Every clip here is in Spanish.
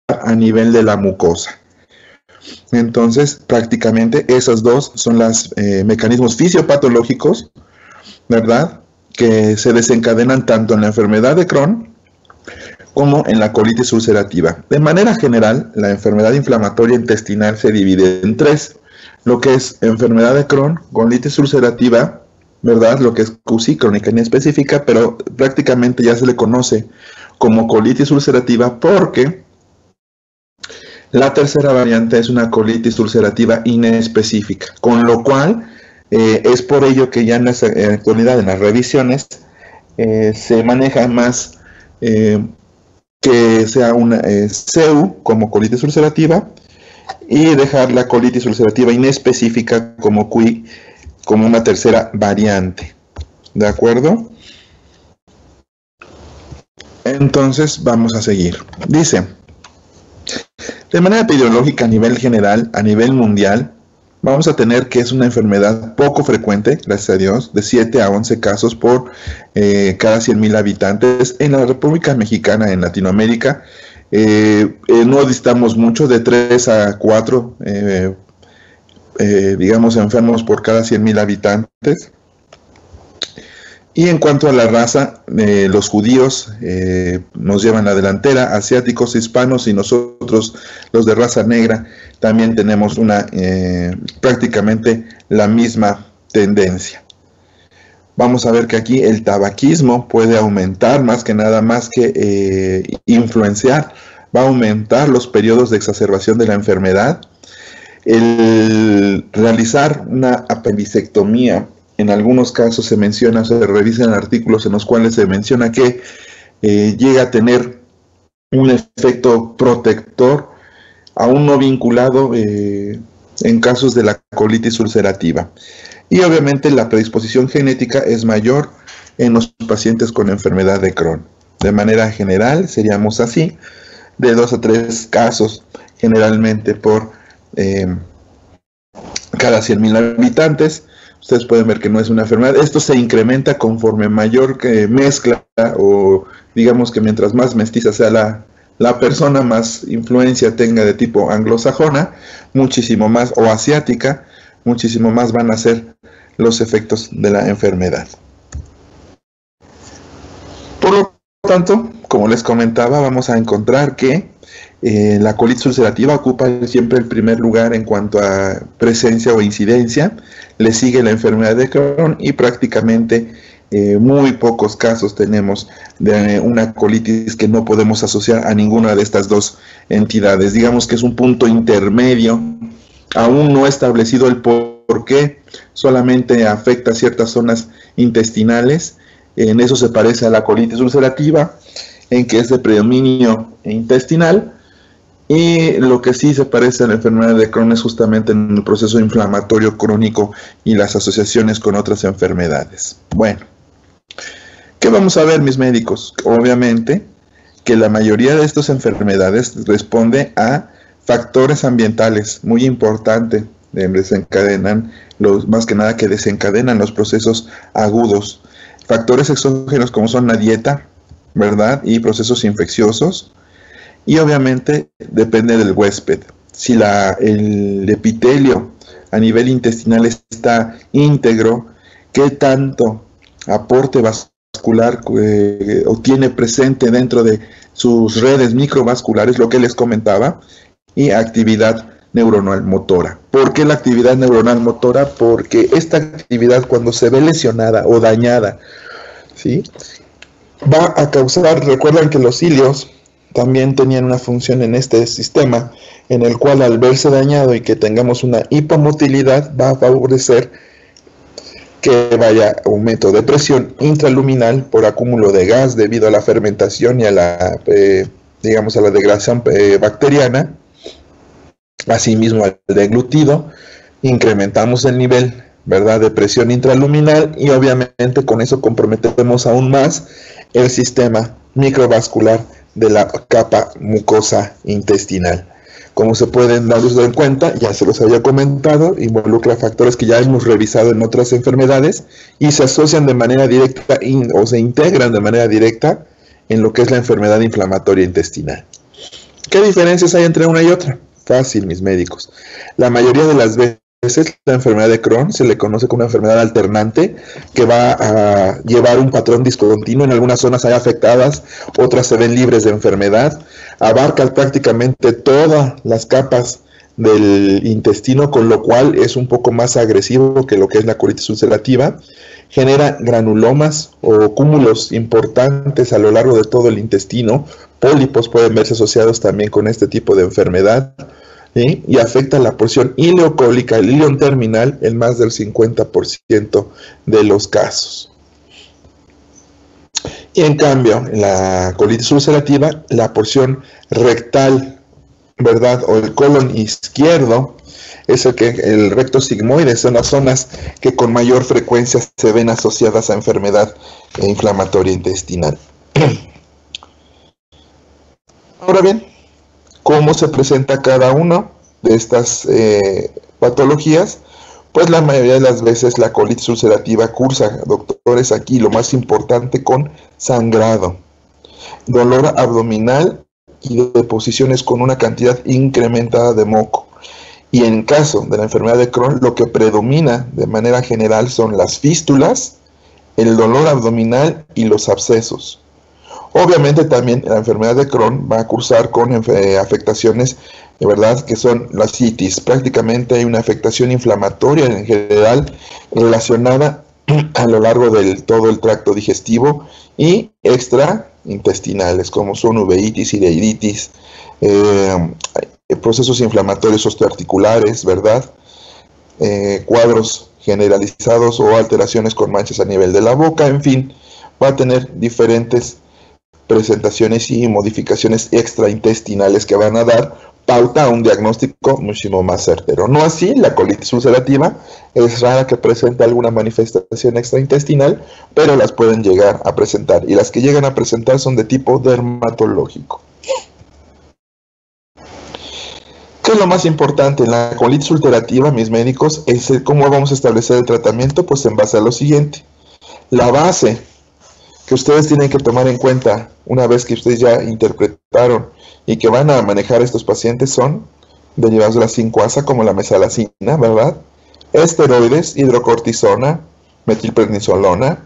a nivel de la mucosa. Entonces, prácticamente esos dos son los mecanismos fisiopatológicos, ¿verdad?, que se desencadenan tanto en la enfermedad de Crohn como en la colitis ulcerativa. De manera general, la enfermedad inflamatoria intestinal se divide en tres: lo que es enfermedad de Crohn, colitis ulcerativa, ¿verdad?, lo que es CUSI, crónica inespecífica, pero prácticamente ya se le conoce como colitis ulcerativa porque la tercera variante es una colitis ulcerativa inespecífica, con lo cual es por ello que ya en la actualidad en las revisiones se maneja más que sea una CEU como colitis ulcerativa y dejar la colitis ulcerativa inespecífica como QI como una tercera variante. ¿De acuerdo? Entonces vamos a seguir. Dice: de manera epidemiológica a nivel general, a nivel mundial, vamos a tener que es una enfermedad poco frecuente, gracias a Dios, de 7 a 11 casos por cada 100,000 habitantes. En la República Mexicana, en Latinoamérica, no distamos mucho, de 3 a 4, digamos, enfermos por cada 100,000 habitantes. Y en cuanto a la raza, los judíos nos llevan la delantera, asiáticos, hispanos y nosotros, los de raza negra, también tenemos prácticamente la misma tendencia. Vamos a ver que aquí el tabaquismo puede aumentar más que influenciar, va a aumentar los periodos de exacerbación de la enfermedad. El realizar una apendicectomía, en algunos casos se revisan artículos en los cuales se menciona que llega a tener un efecto protector, aún no vinculado en casos de la colitis ulcerativa. Y obviamente la predisposición genética es mayor en los pacientes con enfermedad de Crohn. De manera general seríamos así, de 2 a 3 casos generalmente por cada 100,000 habitantes. Ustedes pueden ver que no es una enfermedad. Esto se incrementa conforme mayor mezcla, o digamos que mientras más mestiza sea la persona, más influencia tenga de tipo anglosajona, muchísimo más, o asiática, muchísimo más van a ser los efectos de la enfermedad. Por lo tanto, como les comentaba, vamos a encontrar que la colitis ulcerativa ocupa siempre el primer lugar en cuanto a presencia o incidencia. Le sigue la enfermedad de Crohn y prácticamente muy pocos casos tenemos de una colitis que no podemos asociar a ninguna de estas dos entidades. Digamos que es un punto intermedio, aún no establecido el por qué, solamente afecta a ciertas zonas intestinales. En eso se parece a la colitis ulcerativa, en que es de predominio intestinal. Y lo que sí se parece a la enfermedad de Crohn es justamente en el proceso inflamatorio crónico y las asociaciones con otras enfermedades. Bueno, ¿qué vamos a ver, mis médicos? Obviamente que la mayoría de estas enfermedades responde a factores ambientales muy importantes, más que nada que desencadenan los procesos agudos. Factores exógenos como son la dieta, ¿verdad?, y procesos infecciosos. Y obviamente depende del huésped. Si el epitelio a nivel intestinal está íntegro, ¿qué tanto aporte vascular o tiene presente dentro de sus redes microvasculares, lo que les comentaba, y actividad neuronal motora? ¿Por qué la actividad neuronal motora? Porque esta actividad, cuando se ve lesionada o dañada, ¿sí?, va a causar, recuerdan que los cilios también tenían una función en este sistema, en el cual al verse dañado y que tengamos una hipomotilidad, va a favorecer que vaya aumento de presión intraluminal por acúmulo de gas debido a la fermentación y a la, digamos, a la degradación bacteriana. Asimismo al deglutido, incrementamos el nivel, ¿verdad?, de presión intraluminal, y obviamente con eso comprometemos aún más el sistema microvascular de la capa mucosa intestinal. Como se pueden dar cuenta, ya se los había comentado, involucra factores que ya hemos revisado en otras enfermedades y se asocian de manera directa o se integran de manera directa en lo que es la enfermedad inflamatoria intestinal. ¿Qué diferencias hay entre una y otra? Fácil, mis médicos. La mayoría de las veces la enfermedad de Crohn se le conoce como una enfermedad alternante que va a llevar un patrón discontinuo. En algunas zonas hay afectadas, otras se ven libres de enfermedad. Abarca prácticamente todas las capas del intestino, con lo cual es un poco más agresivo que lo que es la colitis ulcerativa. Genera granulomas o cúmulos importantes a lo largo de todo el intestino. Pólipos pueden verse asociados también con este tipo de enfermedad. ¿Sí? Y afecta la porción ileocólica, el ilion terminal, en más del 50% de los casos. Y en cambio, en la colitis ulcerativa, la porción rectal, ¿verdad? O el colon izquierdo, es el recto sigmoide, son las zonas que con mayor frecuencia se ven asociadas a enfermedad inflamatoria intestinal. Ahora bien, ¿cómo se presenta cada una de estas patologías? Pues la mayoría de las veces la colitis ulcerativa cursa, doctores, aquí lo más importante, con sangrado, dolor abdominal y deposiciones con una cantidad incrementada de moco. Y en caso de la enfermedad de Crohn, lo que predomina de manera general son las fístulas, el dolor abdominal y los abscesos. Obviamente también la enfermedad de Crohn va a cursar con afectaciones, de verdad, que son las itis. Prácticamente hay una afectación inflamatoria en general relacionada a lo largo de todo el tracto digestivo y extraintestinales, como son uveitis, ileiditis, procesos inflamatorios osteoarticulares, ¿verdad? Cuadros generalizados o alteraciones con manchas a nivel de la boca, en fin, va a tener diferentes presentaciones y modificaciones extraintestinales que van a dar pauta a un diagnóstico muchísimo más certero. No así la colitis ulcerativa, es rara que presente alguna manifestación extraintestinal, pero las pueden llegar a presentar, y las que llegan a presentar son de tipo dermatológico. ¿Qué es lo más importante en la colitis ulcerativa, mis médicos? Es cómo vamos a establecer el tratamiento, pues en base a lo siguiente. La base que ustedes tienen que tomar en cuenta una vez que ustedes ya interpretaron y que van a manejar a estos pacientes son derivados de la 5-asa, como la mesalazina, ¿verdad? Esteroides, hidrocortisona, metilprednisolona.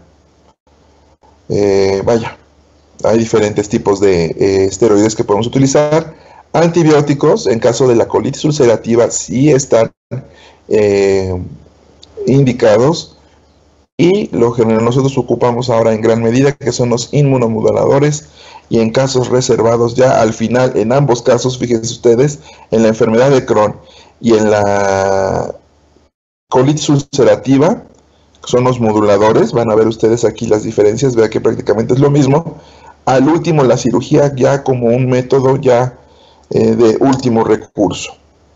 Hay diferentes tipos de esteroides que podemos utilizar. Antibióticos, en caso de la colitis ulcerativa, sí están indicados. Y lo que nosotros ocupamos ahora en gran medida, que son los inmunomoduladores, y en casos reservados ya al final, en ambos casos, fíjense ustedes, en la enfermedad de Crohn y en la colitis ulcerativa, son los moduladores. Van a ver ustedes aquí las diferencias, vean que prácticamente es lo mismo. Al último, la cirugía ya como un método ya de último recurso.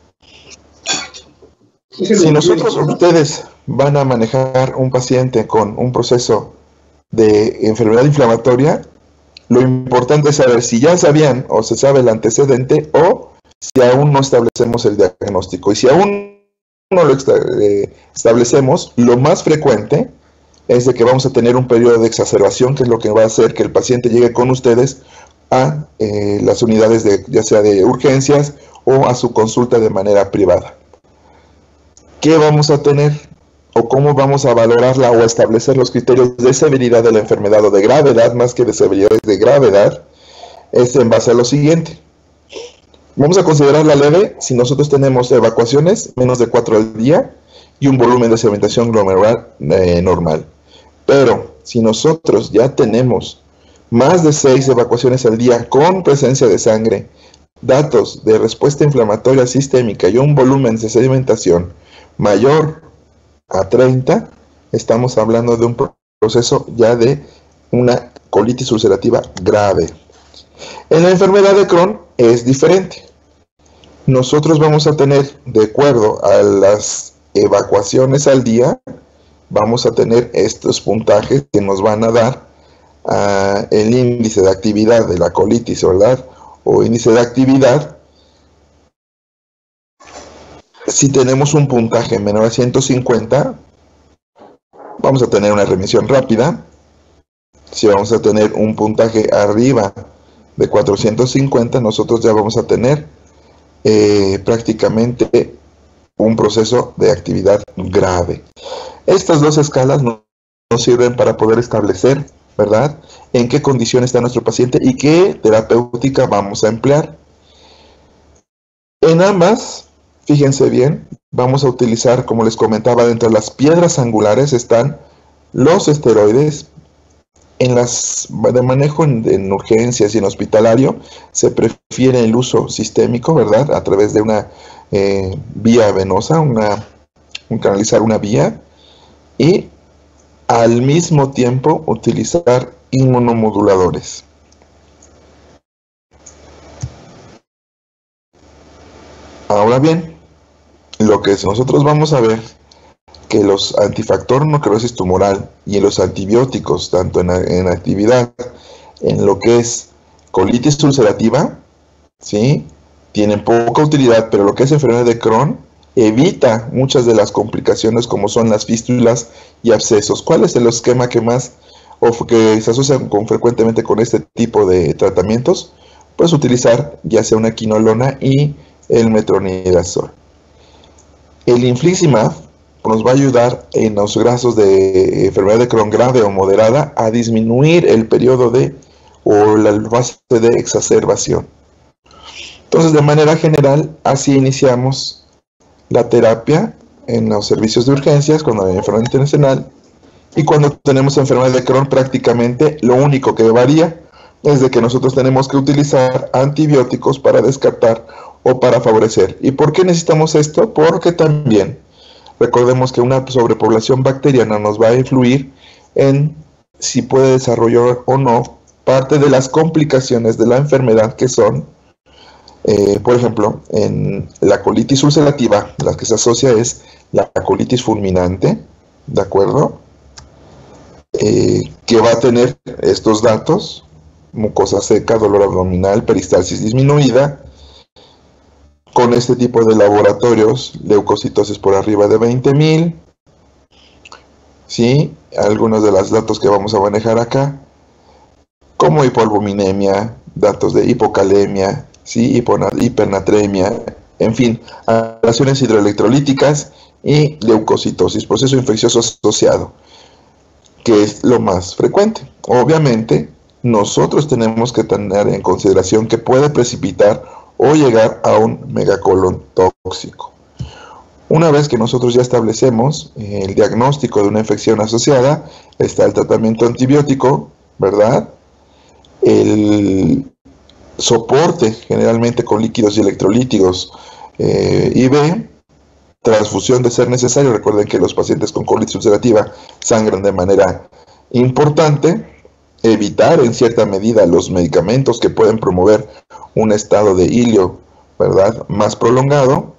Si nosotros, ustedes van a manejar un paciente con un proceso de enfermedad inflamatoria, lo importante es saber si ya sabían o se sabe el antecedente, o si aún no establecemos el diagnóstico. Y si aún no lo establecemos, lo más frecuente es de que vamos a tener un periodo de exacerbación, que es lo que va a hacer que el paciente llegue con ustedes a las unidades ya sea de urgencias o a su consulta de manera privada. ¿Qué vamos a tener o cómo vamos a valorarla o a establecer los criterios de severidad de la enfermedad o de gravedad, más que de severidad, de gravedad? Es en base a lo siguiente. Vamos a considerarla leve si nosotros tenemos evacuaciones menos de 4 al día y un volumen de sedimentación glomerular normal. Pero si nosotros ya tenemos más de 6 evacuaciones al día con presencia de sangre, datos de respuesta inflamatoria sistémica y un volumen de sedimentación mayor a 30, estamos hablando de un proceso ya de una colitis ulcerativa grave. En la enfermedad de Crohn es diferente. Nosotros vamos a tener, de acuerdo a las evacuaciones al día, vamos a tener estos puntajes que nos van a dar el índice de actividad de la colitis, ¿verdad? O índice de actividad. Si tenemos un puntaje menor a 150, vamos a tener una remisión rápida. Si vamos a tener un puntaje arriba de 450, nosotros ya vamos a tener prácticamente un proceso de actividad grave. Estas dos escalas nos sirven para poder establecer, ¿verdad?, en qué condición está nuestro paciente y qué terapéutica vamos a emplear. En ambas, fíjense bien, vamos a utilizar, como les comentaba, dentro de las piedras angulares están los esteroides. En las de manejo en urgencias y en hospitalario se prefiere el uso sistémico, ¿verdad?, a través de una vía venosa, canalizar una vía, y al mismo tiempo utilizar inmunomoduladores. Ahora bien, lo que nosotros vamos a ver, que los antifactor necrosis tumoral y los antibióticos, tanto en actividad en lo que es colitis ulcerativa, ¿sí?, tienen poca utilidad, pero lo que es enfermedad de Crohn evita muchas de las complicaciones como son las fístulas y abscesos. ¿Cuál es el esquema que más o que se asocia frecuentemente con este tipo de tratamientos? Pues utilizar ya sea una quinolona y el metronidazol. El infliximab nos va a ayudar en los casos de enfermedad de Crohn grave o moderada a disminuir el periodo o la fase de exacerbación. Entonces, de manera general, así iniciamos la terapia en los servicios de urgencias cuando hay enfermedad internacional, y cuando tenemos enfermedad de Crohn prácticamente lo único que varía es de que nosotros tenemos que utilizar antibióticos para descartar o para favorecer. ¿Y por qué necesitamos esto? Porque también recordemos que una sobrepoblación bacteriana nos va a influir en si puede desarrollar o no parte de las complicaciones de la enfermedad, que son, por ejemplo, en la colitis ulcerativa, la que se asocia es la colitis fulminante, ¿de acuerdo? Que va a tener estos datos: mucosa seca, dolor abdominal, peristalsis disminuida. Con este tipo de laboratorios, leucocitosis por arriba de 20.000, ¿sí? Algunos de los datos que vamos a manejar acá, como hipoalbuminemia, datos de hipocalemia, ¿sí?, hipernatremia, en fin, alteraciones hidroelectrolíticas y leucocitosis, proceso infeccioso asociado, que es lo más frecuente. Obviamente, nosotros tenemos que tener en consideración que puede precipitar o llegar a un megacolon tóxico. Una vez que nosotros ya establecemos el diagnóstico de una infección asociada, está el tratamiento antibiótico, ¿verdad?, el soporte generalmente con líquidos y electrolíticos, IV, transfusión de ser necesario. Recuerden que los pacientes con colitis ulcerativa sangran de manera importante. Evitar en cierta medida los medicamentos que pueden promover un estado de hilio, ¿verdad?, más prolongado.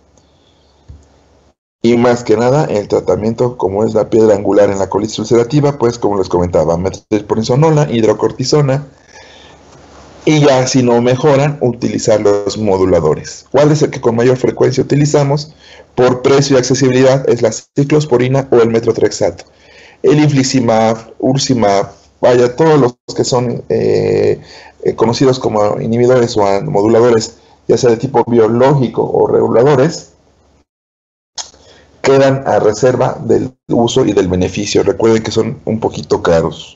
Y más que nada, el tratamiento, como es la piedra angular en la colitis ulcerativa, pues como les comentaba, metilprednisolona, hidrocortisona, y ya si no mejoran, utilizar los moduladores. ¿Cuál es el que con mayor frecuencia utilizamos? Por precio y accesibilidad es la ciclosporina o el metotrexato. El infliximab, ursimab, vaya, todos los que son conocidos como inhibidores o moduladores, ya sea de tipo biológico o reguladores, quedan a reserva del uso y del beneficio. Recuerden que son un poquito caros.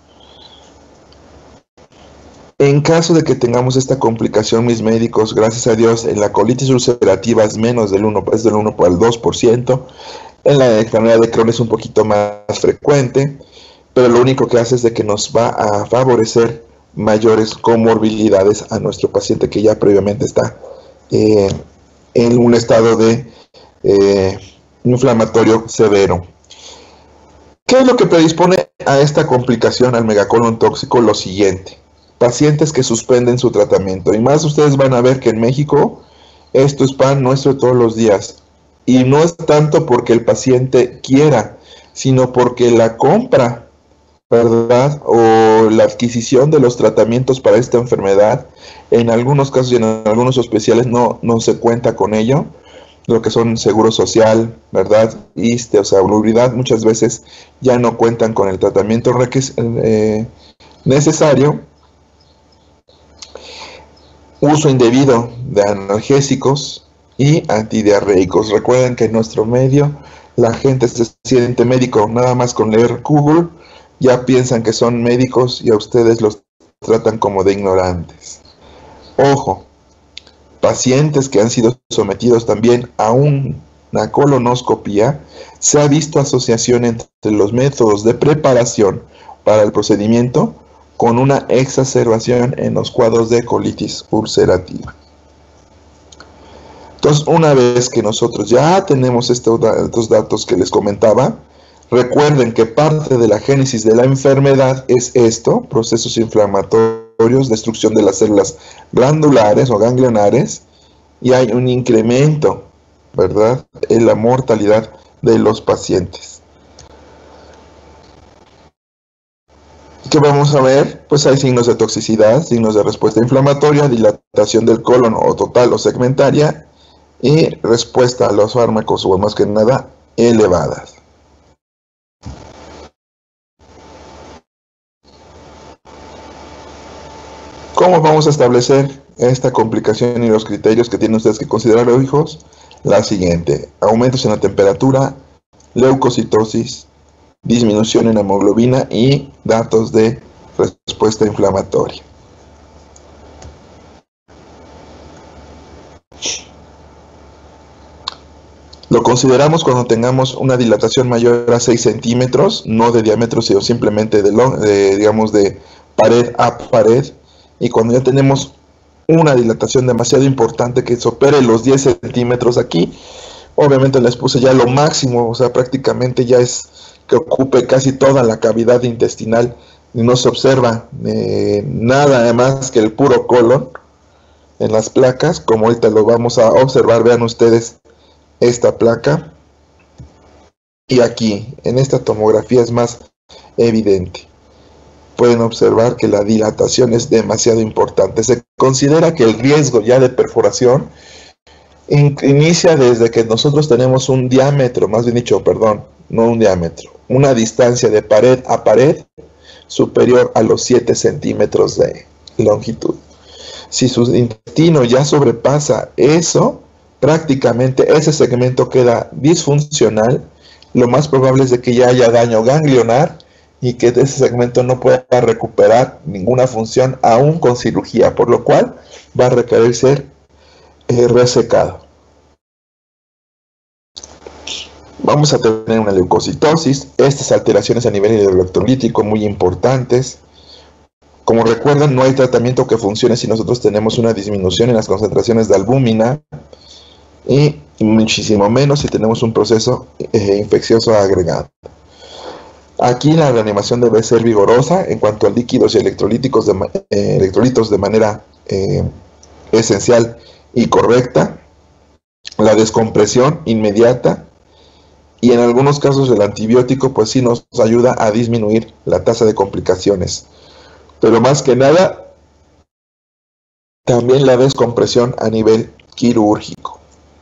En caso de que tengamos esta complicación, mis médicos, gracias a Dios, en la colitis ulcerativa es menos del 1, es del 1 al 2%. En la enfermedad de Crohn es un poquito más frecuente, pero lo único que hace es de que nos va a favorecer mayores comorbilidades a nuestro paciente que ya previamente está en un estado de inflamatorio severo. ¿Qué es lo que predispone a esta complicación, al megacolon tóxico? Lo siguiente: pacientes que suspenden su tratamiento. Y más, ustedes van a ver que en México esto es pan nuestro todos los días. Y no es tanto porque el paciente quiera, sino porque la compra, ¿verdad?, o la adquisición de los tratamientos para esta enfermedad, en algunos casos y en algunos especiales no se cuenta con ello. Lo que son Seguro Social, ¿verdad?, ISSSTE o Salubridad, muchas veces ya no cuentan con el tratamiento necesario. Uso indebido de analgésicos y antidiarreicos. Recuerden que en nuestro medio la gente se siente médico nada más con leer Google, ya piensan que son médicos y a ustedes los tratan como de ignorantes. Ojo, pacientes que han sido sometidos también a una colonoscopia, se ha visto asociación entre los métodos de preparación para el procedimiento con una exacerbación en los cuadros de colitis ulcerativa. Entonces, una vez que nosotros ya tenemos estos datos que les comentaba, recuerden que parte de la génesis de la enfermedad es esto: procesos inflamatorios, destrucción de las células glandulares o ganglionares, y hay un incremento, ¿verdad?, en la mortalidad de los pacientes. ¿Qué vamos a ver? Pues hay signos de toxicidad, signos de respuesta inflamatoria, dilatación del colon o total o segmentaria, y respuesta a los fármacos, o más que nada, elevadas. ¿Cómo vamos a establecer esta complicación y los criterios que tienen ustedes que considerar, hijos? La siguiente: aumentos en la temperatura, leucocitosis, disminución en la hemoglobina y datos de respuesta inflamatoria. Lo consideramos cuando tengamos una dilatación mayor a 6 centímetros, no de diámetro, sino simplemente de pared a pared, y cuando ya tenemos una dilatación demasiado importante que supere los 10 centímetros aquí, obviamente les puse ya lo máximo, o sea, prácticamente ya es que ocupe casi toda la cavidad intestinal y no se observa nada más que el puro colon en las placas, como ahorita lo vamos a observar. Vean ustedes esta placa, y aquí en esta tomografía es más evidente. Pueden observar que la dilatación es demasiado importante. Se considera que el riesgo ya de perforación inicia desde que nosotros tenemos un diámetro, más bien dicho, perdón, no un diámetro, una distancia de pared a pared superior a los 7 centímetros de longitud. Si su intestino ya sobrepasa eso, prácticamente ese segmento queda disfuncional. Lo más probable es de que ya haya daño ganglionar y que ese segmento no pueda recuperar ninguna función aún con cirugía, por lo cual va a requerir ser resecado. Vamos a tener una leucocitosis, estas alteraciones a nivel electrolítico muy importantes. Como recuerdan, no hay tratamiento que funcione si nosotros tenemos una disminución en las concentraciones de albúmina, y muchísimo menos si tenemos un proceso infeccioso agregado. Aquí la reanimación debe ser vigorosa en cuanto a líquidos y electrolitos de manera esencial y correcta, la descompresión inmediata, y en algunos casos el antibiótico pues sí nos ayuda a disminuir la tasa de complicaciones, pero más que nada también la descompresión a nivel quirúrgico.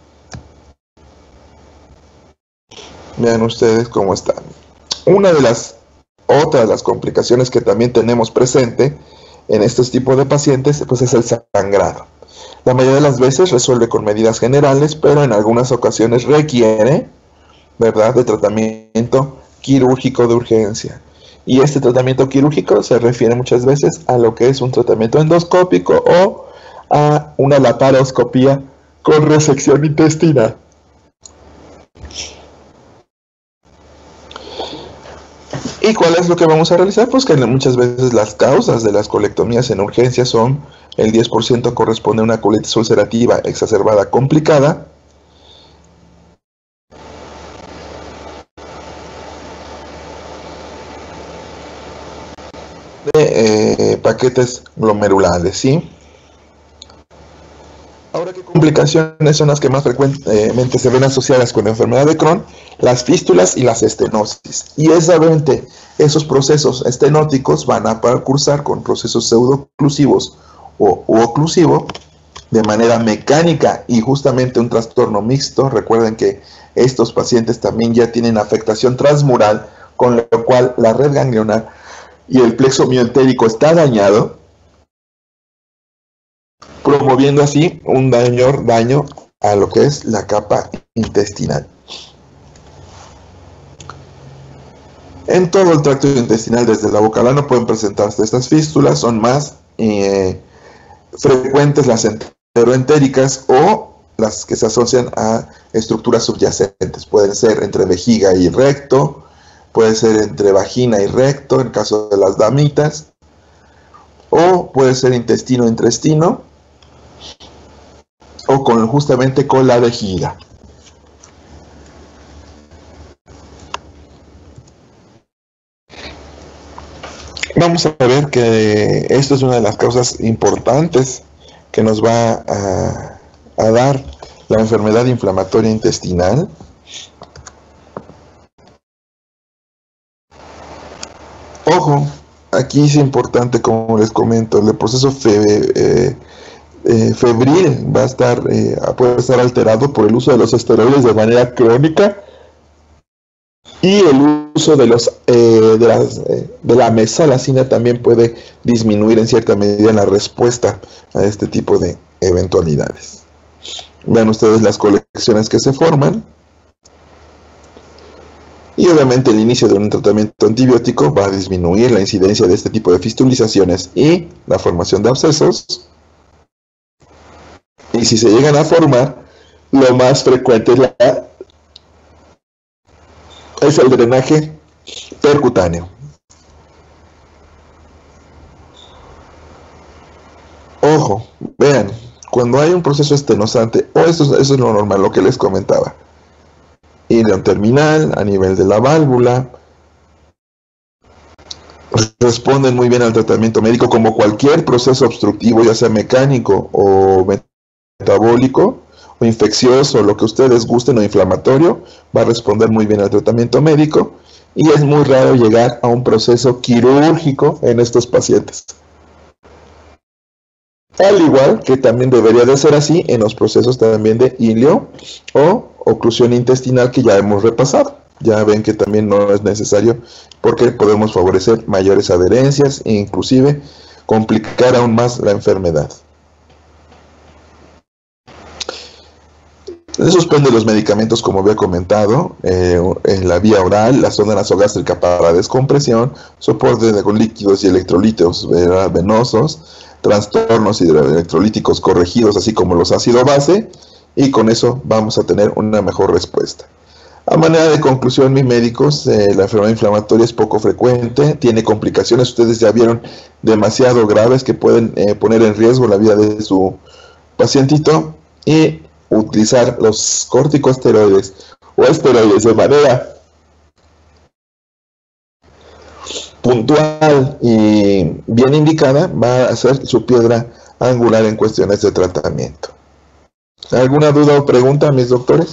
Vean ustedes cómo están. Una de las otras complicaciones que también tenemos presente en estos tipos de pacientes pues es el sangrado. La mayoría de las veces resuelve con medidas generales, pero en algunas ocasiones requiere, ¿verdad?, de tratamiento quirúrgico de urgencia. Y este tratamiento quirúrgico se refiere muchas veces a lo que es un tratamiento endoscópico o a una laparoscopía con resección intestinal. ¿Y cuál es lo que vamos a realizar? Pues que muchas veces las causas de las colectomías en urgencia son: el 10% corresponde a una colitis ulcerativa exacerbada complicada, de paquetes glomerulares, ¿sí? Ahora, ¿qué complicaciones son las que más frecuentemente se ven asociadas con la enfermedad de Crohn? Las fístulas y las estenosis. Y exactamente esos procesos estenóticos van a cursar con procesos pseudo-oclusivos u oclusivo de manera mecánica, y justamente un trastorno mixto. Recuerden que estos pacientes también ya tienen afectación transmural, con lo cual la red ganglionar y el plexo miotérico está dañado. promoviendo así un daño a lo que es la capa intestinal. En todo el tracto intestinal, desde la boca al ano, pueden presentarse estas fístulas. Son más frecuentes las enteroentéricas o las que se asocian a estructuras subyacentes. Pueden ser entre vejiga y recto, puede ser entre vagina y recto, en el caso de las damitas, o puede ser intestino, o justamente con la vejiga. Vamos a ver que esto es una de las causas importantes que nos va a dar la enfermedad inflamatoria intestinal. Ojo, aquí es importante, como les comento, el proceso febril va a estar, puede estar alterado por el uso de los esteroides de manera crónica y el uso de la mesalazina también puede disminuir en cierta medida la respuesta a este tipo de eventualidades. Vean ustedes las colecciones que se forman. Y obviamente el inicio de un tratamiento antibiótico va a disminuir la incidencia de este tipo de fistulizaciones y la formación de abscesos. Y si se llegan a formar, lo más frecuente es el drenaje percutáneo. Ojo, vean, cuando hay un proceso estenosante, eso es lo normal, lo que les comentaba. Ileón terminal, a nivel de la válvula, responden muy bien al tratamiento médico, como cualquier proceso obstructivo, ya sea mecánico o metabólico, o infeccioso, lo que ustedes gusten, o inflamatorio, va a responder muy bien al tratamiento médico, y es muy raro llegar a un proceso quirúrgico en estos pacientes. Al igual que también debería de ser así en los procesos también de ileo o oclusión intestinal que ya hemos repasado. Ya ven que también no es necesario porque podemos favorecer mayores adherencias e inclusive complicar aún más la enfermedad. Se suspenden los medicamentos, como había comentado, en la vía oral, la sonda nasogástrica para descompresión, soporte con líquidos y electrolitos venosos, trastornos hidroelectrolíticos corregidos, así como los ácido base, y con eso vamos a tener una mejor respuesta. A manera de conclusión, mis médicos, la enfermedad inflamatoria es poco frecuente, tiene complicaciones, ustedes ya vieron, demasiado graves que pueden poner en riesgo la vida de su pacientito, y utilizar los corticosteroides o esteroides de manera puntual y bien indicada va a ser su piedra angular en cuestiones de tratamiento. ¿Alguna duda o pregunta, mis doctores?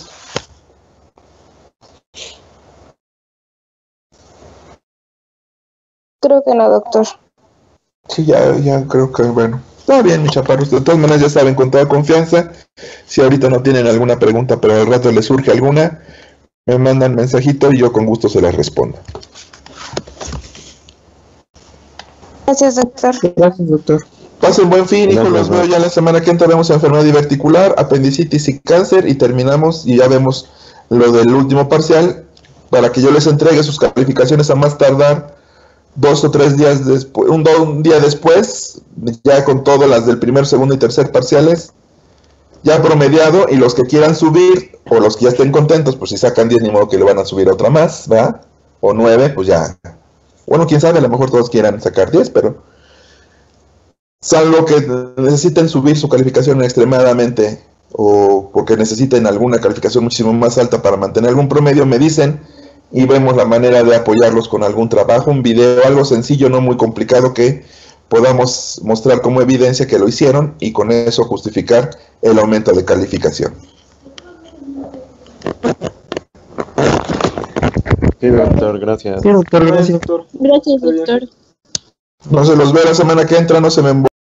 Creo que no, doctor. Sí, ya creo que, bueno, está bien, mis chaparros. De todas maneras, ya saben, con toda confianza, si ahorita no tienen alguna pregunta, pero al rato les surge alguna, me mandan mensajito y yo con gusto se las respondo. Gracias, doctor. Gracias, doctor. Pasen buen fin, hijos, los veo ya la semana que entra. Vemos enfermedad diverticular, apendicitis y cáncer, y terminamos y ya vemos lo del último parcial, para que yo les entregue sus calificaciones a más tardar 2 o 3 días después, un día después, ya con todas las del primer, segundo y tercer parciales, ya promediado, y los que quieran subir, o los que ya estén contentos, pues si sacan 10, ni modo que le van a subir otra más, ¿verdad? O 9, pues ya. Bueno, quién sabe, a lo mejor todos quieran sacar 10, pero salvo que necesiten subir su calificación extremadamente, o porque necesiten alguna calificación muchísimo más alta para mantener algún promedio, me dicen, y vemos la manera de apoyarlos con algún trabajo, un video, algo sencillo, no muy complicado, que podamos mostrar como evidencia que lo hicieron, y con eso justificar el aumento de calificación. Sí, doctor, gracias. Sí, doctor, gracias. Gracias, doctor. No se los veo la semana que entra, no se me